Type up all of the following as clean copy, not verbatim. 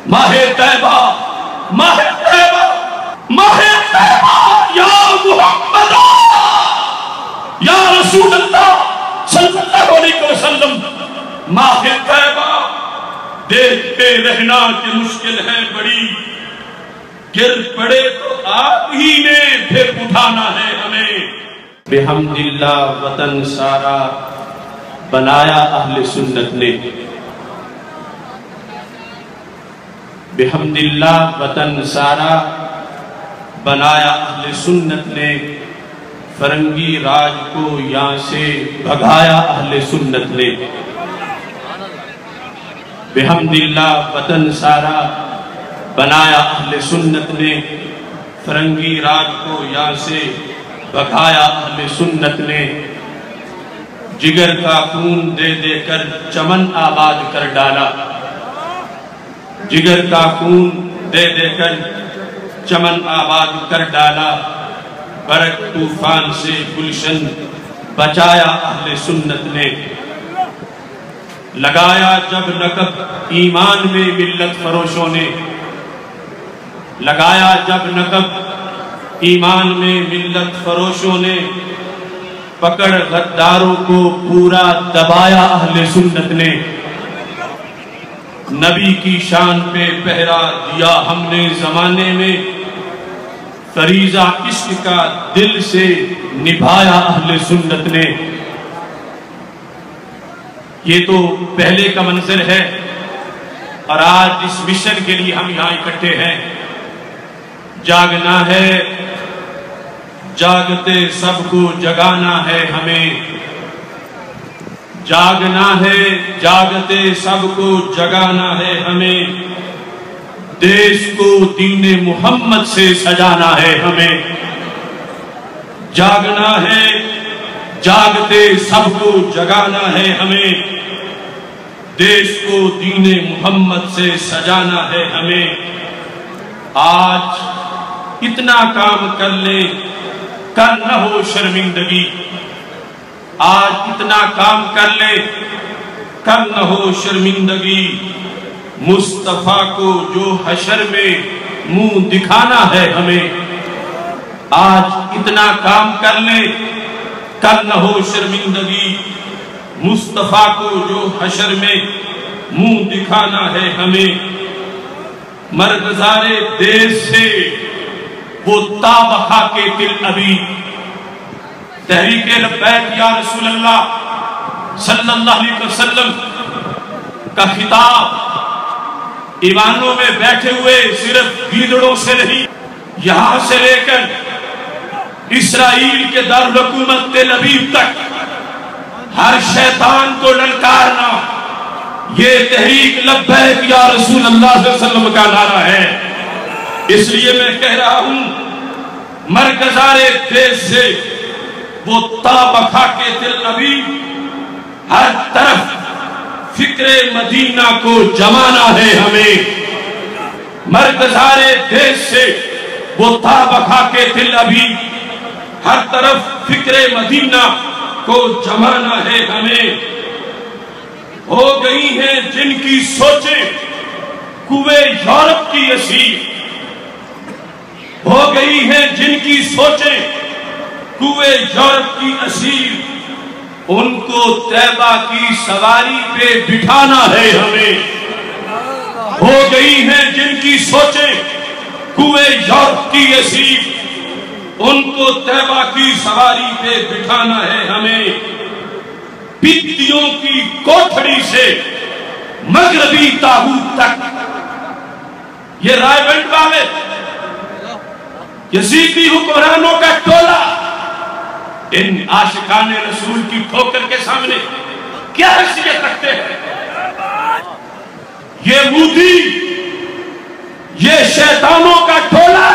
ماہ طیبہ، ماہ طیبہ، ماہ طیبہ، یا محمد یا رسول اللہ صلی اللہ علیہ وسلم، ماہ طیبہ دیکھتے رہنا کہ مشکل ہے بڑی، گر پڑے تو آپ ہی نے پھر اٹھانا ہے ہمیں۔ بحمد اللہ وطن سارا بنایا اہل سنت نے، بحمد اللہ وطن سارا بنایا اہل سنت نے، فرنگی راج کو یہاں سے بھگایا اہل سنت نے۔ بحمد اللہ وطن سارا بنایا اہل سنت نے، فرنگی راج کو یہاں سے بھگایا اہل سنت نے۔ جگر کا خون دے دے کر چمن آباد کر ڈالا، جگر کا خون دے دے کر چمن آباد کر ڈالا، برق طوفان سے گلشن بچایا اہل سنت نے۔ لگایا جب نقب ایمان میں ملت فروشوں نے، لگایا جب نقب ایمان میں ملت فروشوں نے، پکڑ غداروں کو پورا دبایا اہل سنت نے۔ نبی کی شان پہ پہرا دیا ہم نے زمانے میں، فریضہ عشق کا دل سے نبھایا اہل سنت نے۔ یہ تو پہلے کا منظر ہے، اور آج اس مشن کے لیے ہم یہاں اکٹھے ہیں۔ جاگنا ہے، جاگتے سب کو جگانا ہے ہمیں، جاگنا ہے، جاگتے سب کو جگانا ہے ہمیں، دیش کو دین محمد سے سجانا ہے ہمیں۔ جاگنا ہے، جاگتے سب کو جگانا ہے ہمیں، دیش کو دین محمد سے سجانا ہے ہمیں۔ آج اتنا کام کر لیں کر نہ ہو شرمندگی، آج اتنا کام کر لے کر نہ ہو شرمندگی، مصطفیٰ کو جو حشر میں منہ دکھانا ہے ہمیں۔ آج اتنا کام کر لے کر نہ ہو شرمندگی، مصطفیٰ کو جو حشر میں منہ دکھانا ہے ہمیں۔ مرغزار دیس سے وہ تاب کھا کے دل ابھی، تحریک لبیک یا رسول اللہ صلی اللہ علیہ وسلم کا خطاب ایوانوں میں بیٹھے ہوئے صرف گیدڑوں سے نہیں، یہاں سے لے کر اسرائیل کے دارالحکومت تل ابیب تک ہر شیطان کو للکارنا، یہ تحریک لبیک یا رسول اللہ صلی اللہ علیہ وسلم کا نعرہ ہے۔ اس لیے میں کہہ رہا ہوں، مرغزار دیس سے وہ تاب کھا کے دل ابھی، ہر طرف فکر مدینہ کو جمانا ہے ہمیں۔ مرغزار دیس سے وہ تاب کھا کے دل ابھی، ہر طرف فکر مدینہ کو جمانا ہے ہمیں۔ ہو گئی ہیں جن کی سوچیں کوئے یورپ کی اسیر، ہو گئی ہیں جن کی سوچیں کوئے یورپ کی اسیر، ان کو طیبہ کی سواری پہ بٹھانا ہے ہمیں۔ ہو گئی ہیں جن کی سوچیں کوئے یورپ کی اسیر، ان کو طیبہ کی سواری پہ بٹھانا ہے ہمیں۔ پتیوں کی کوٹھڑی سے مغربی تاغوت تک، یہ رائے بنٹ والے یزیدی حکمرانوں کا ٹولہ ان عاشقان رسول کی ٹھوکر کے سامنے کیا حیثیت رکھتے ہیں؟ یہ مودی، یہ شیطانوں کا ٹولہ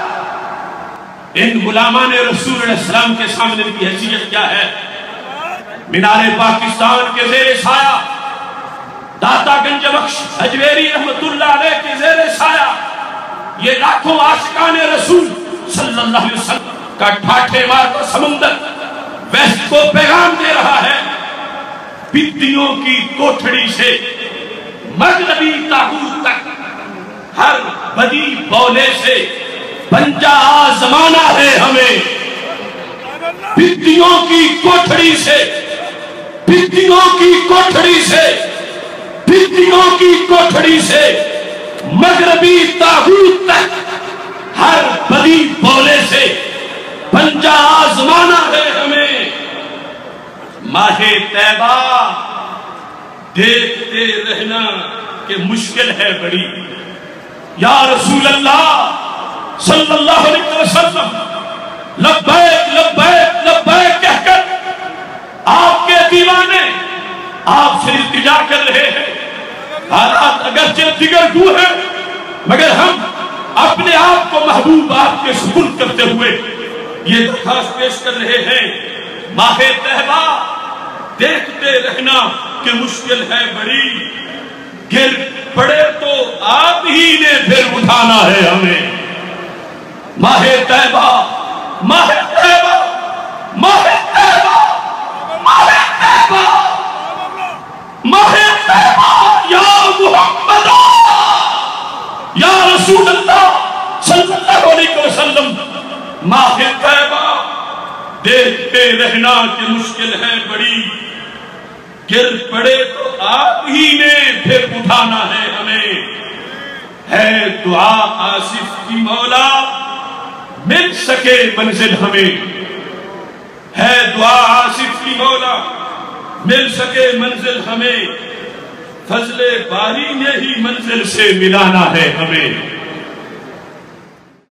ان غلامان رسول علیہ السلام کے سامنے کی حیثیت کیا ہے؟ مینار پاکستان کے زیر سایہ، داتا گنج بخش اجویری رحمت اللہ علیہ کے زیر سایہ، یہ لاکھوں عاشقان رسول صلی اللہ علیہ وسلم کا ٹھاٹھے مارتا سمندر ویسٹ کو پیغام دے رہا ہے۔ پتیوں کی کوٹھڑی سے مغربی تاغوت تک بدی بولے سے پنجہ آزمانا ہے ہمیں، بتیوں کی کوٹھڑی سے، بتیوں کی کوٹھڑی سے، بتیوں کی کوٹھڑی سے مغربی طاغوت تک ہر بدی بولے سے پنجہ آزمانا ہے ہمیں۔ ماہ طیبہ دیکھتے رہنا کہ مشکل ہے بڑی، یا رسول اللہ صلی اللہ علیہ وسلم لبیک لبیک لبیک کہہ کر آپ کے دیوانے آپ سے التجا کر رہے ہیں۔ حالات اگرچہ دیگر دو ہیں مگر ہم اپنے آپ کو محبوب آپ کے سپرد کرتے ہوئے یہ درخواست پیش کر رہے ہیں، ماہ طیبہ دیکھتے رہنا کہ مشکل ہے بڑی، گر پڑے تو آپ ہی نے پھر اٹھانا ہے ہمیں۔ ماہ طیبہ ماہ طیبہ ماہ طیبہ ماہ طیبہ ماہ طیبہ یا محمد یا رسول اللہ صلی اللہ علیہ وسلم، ماہ طیبہ دیکھتے رہنا کہ مشکل ہے بڑی، گر پڑے تو آپ ہی نے پھر اٹھانا ہے ہمیں۔ ہے دعا آصف کی مولا مل سکے منزل ہمیں، ہے دعا آصف کی مولا مل سکے منزل ہمیں، فضل باری نے ہی منزل سے ملانا ہے ہمیں۔